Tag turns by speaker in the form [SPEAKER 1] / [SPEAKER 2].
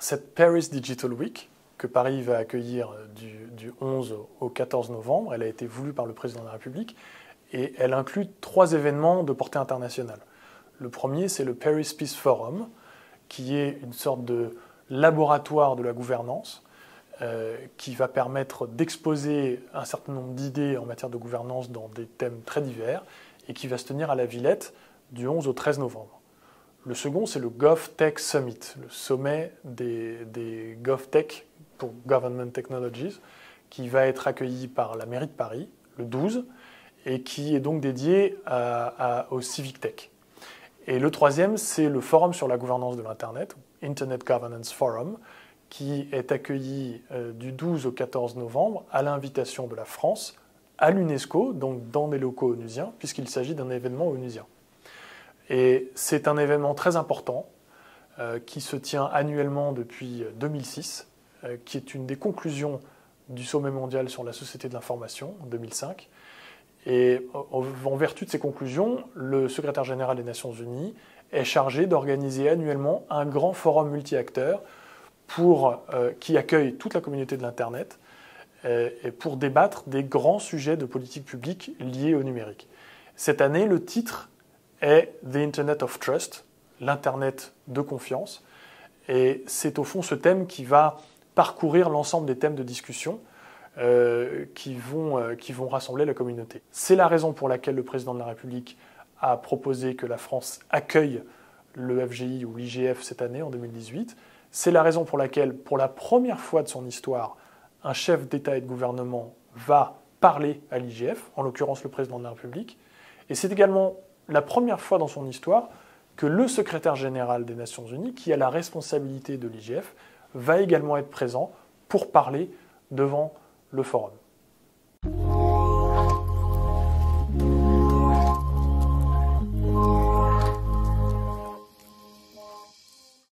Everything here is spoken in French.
[SPEAKER 1] cette Paris Digital Week, que Paris va accueillir du 11 au 14 novembre, elle a été voulue par le président de la République, et elle inclut 3 événements de portée internationale. Le premier, c'est le Paris Peace Forum, qui est une sorte de laboratoire de la gouvernance, qui va permettre d'exposer un certain nombre d'idées en matière de gouvernance dans des thèmes très divers, et qui va se tenir à la Villette du 11 au 13 novembre. Le second, c'est le GovTech Summit, le sommet des GovTech pour Government Technologies, qui va être accueilli par la mairie de Paris le 12, et qui est donc dédié au Civic Tech. Et le troisième, c'est le Forum sur la gouvernance de l'Internet, Internet Governance Forum, qui est accueilli du 12 au 14 novembre à l'invitation de la France à l'UNESCO, donc dans des locaux onusiens, puisqu'il s'agit d'un événement onusien. Et c'est un événement très important qui se tient annuellement depuis 2006, qui est une des conclusions du sommet mondial sur la société de l'information en 2005. Et en vertu de ces conclusions, le secrétaire général des Nations Unies est chargé d'organiser annuellement un grand forum multi-acteurs qui accueille toute la communauté de l'Internet et pour débattre des grands sujets de politique publique liés au numérique. Cette année, le titre est The Internet of Trust, l'Internet de confiance. Et c'est au fond ce thème qui va parcourir l'ensemble des thèmes de discussion qui vont rassembler la communauté. C'est la raison pour laquelle le président de la République a proposé que la France accueille le FGI ou l'IGF cette année, en 2018. C'est la raison pour laquelle, pour la première fois de son histoire, un chef d'État et de gouvernement va parler à l'IGF, en l'occurrence le président de la République. Et c'est également la première fois dans son histoire que le secrétaire général des Nations Unies, qui a la responsabilité de l'IGF, va également être présent pour parler devant le forum.